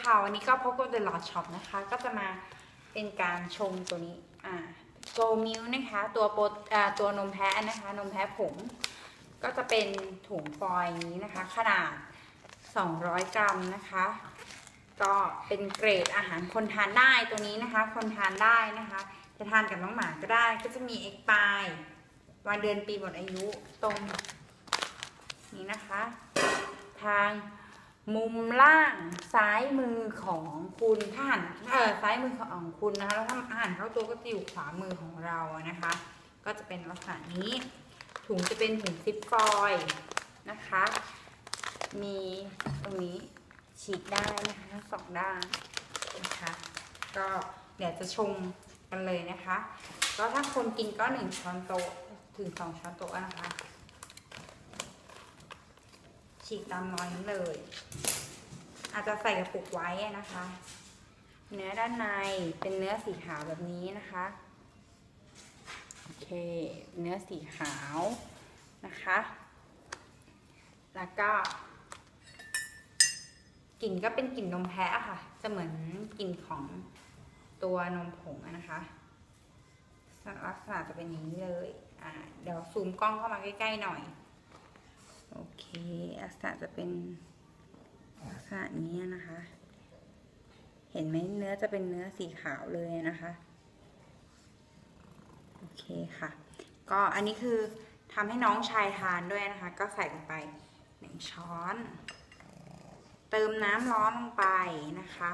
ค่ะวันนี้ก็พบกับ The Lot Shop นะคะก็จะมาเป็นการชงตัวนี้โกมิลนะคะตัวนมแพะนะคะนมแพะผงก็จะเป็นถุงฟอยล์นี้นะคะขนาด200 กรัมนะคะก็เป็นเกรดอาหารคนทานได้ตัวนี้นะคะคนทานได้นะคะจะทานกับน้องหมาก็ได้ก็จะมีเอ็กปายวันเดือนปีหมดอายุตรงนี้นะคะทางมุมล่างซ้ายมือของคุณถ้าหันซ้ายมือของคุณนะคะแล้วถ้าหันเข้าตัวก็จะอยู่ขวามือของเรานะคะก็จะเป็นลักษณะนี้ถุงจะเป็นถุงซิปฟอยล์นะคะมีตรงนี้ฉีกได้นะคะทั้งสองด้านนะคะก็เดี๋ยวจะชงกันเลยนะคะก็ถ้าคนกินก็1 ช้อนโต๊ะถึง2 ช้อนโต๊ะนะคะฉีกตามน้อยนี้เลยอาจจะใส่กระปุกไว้นะคะเนื้อด้านในเป็นเนื้อสีขาวแบบนี้นะคะโอเคเนื้อสีขาวนะคะแล้วก็กลิ่นก็เป็นกลิ่นนมแพะค่ะจะเหมือนกลิ่นของตัวนมผงนะคะลักษณะจะเป็นอย่างนี้เลยเดี๋ยวซูมกล้องเข้ามาใกล้ๆหน่อยโอเคลักษณะจะเป็นลักษณะนี้นะคะเห็นไหมเนื้อจะเป็นเนื้อสีขาวเลยนะคะโอเคค่ะก็อันนี้คือทำให้น้องชายทานด้วยนะคะก็ใส่ลงไป1 ช้อนเติมน้ำร้อนลงไปนะคะ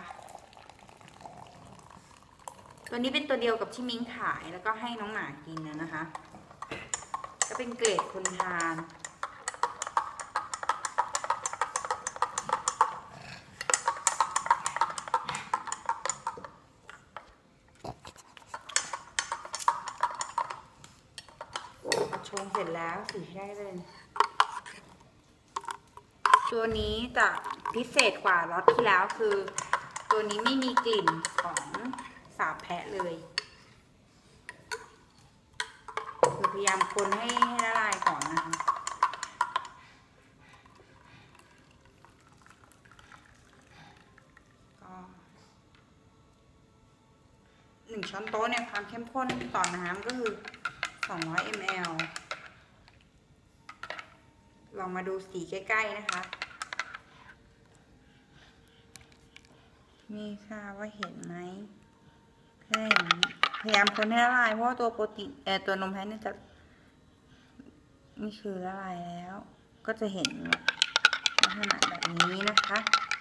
ตัวนี้เป็นตัวเดียวกับที่มิ้งขายแล้วก็ให้น้องหมากินนะคะก็เป็นเกรดคนทานชงเสร็จแล้วสีได้เลยตัวนี้จะพิเศษกว่าล็อตที่แล้วคือตัวนี้ไม่มีกลิ่นของสาบแพะเลยคือพยายามคนให้ละลายก่อนนะคะก็1 ช้อนโต๊ะเนี่ยความเข้มข้นต่อน้ำก็คือ200 ml ลองมาดูสีใกล้ๆนะคะนี่ค่ะว่าเห็นไหมพยายามคนให้ละลายเพราะว่าตัวโปรตีนตัวนมแพะเนี่ยจะนี่คือละลายแล้วก็จะเห็นลักษณะแบบนี้นะคะ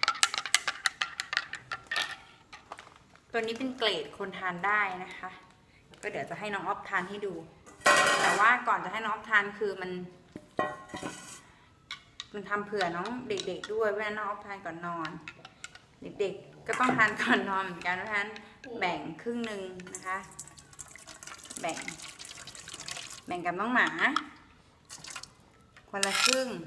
ตัวนี้เป็นเกรดคนทานได้นะคะก็เดี๋ยวจะให้น้องออฟทานให้ดูแต่ว่าก่อนจะให้น้องออฟทานคือมันทำเผื่อน้องเด็กๆด้วยเวลาน้องออฟทานก่อนนอนเด็กๆก็ต้องทานก่อนนอนเหมือนกันเพราะฉะนั้นแบ่งครึ่งหนึ่งนะคะแบ่งกับน้องหมาคนละครึ่ง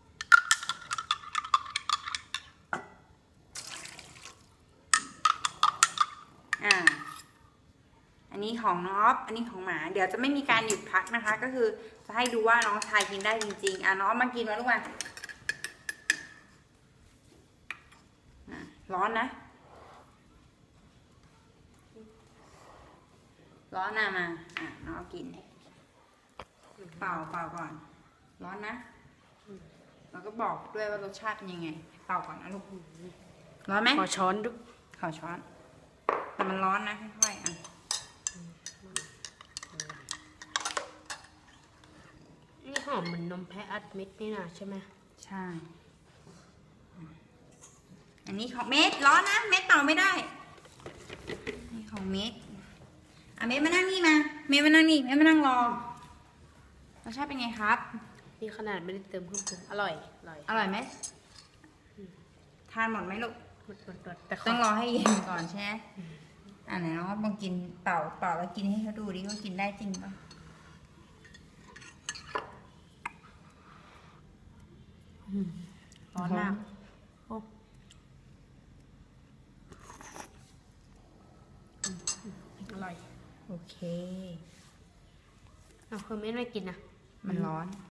อันนี้ของน้องออฟอันนี้ของหมาเดี๋ยวจะไม่มีการหยุดพักนะคะก็คือจะให้ดูว่าน้องชายกินได้จริงๆน้องมากินมาลูกมาร้อนนะร้อนมาน้องกินเปล่าก่อนร้อนนะแล้วก็บอกด้วยว่ารสชาติเป็นยังไงเปล่าก่อนนะลูกร้อนไหมขอช้อนดูขอช้อนแต่มันร้อนนะค่อยๆนี่หอมเหมือนนมแพะอัดเม็ดนี่นะใช่ไหมใช่อันนี้ของเม็ดร้อนนะเม็ดเป่าไม่ได้นี่ของเม็ดเม็ดมานั่งนี่มาเม็ดมานั่งนี่เม็ดมานั่งรอรสชาติเป็นไงครับนี่ขนาดไม่ได้เติมเครื่องปรุงอร่อยไหมทานหมดไหมลูกหมดแต่ต้องรอให้เย็นก่อนใช่ไหมไหนน้องลองกินเป่าแล้วกินให้เขาดูดิเขากินได้จริงป่ะร้อนมากอร่อยโอเคคือไม่กินนะมันร้อน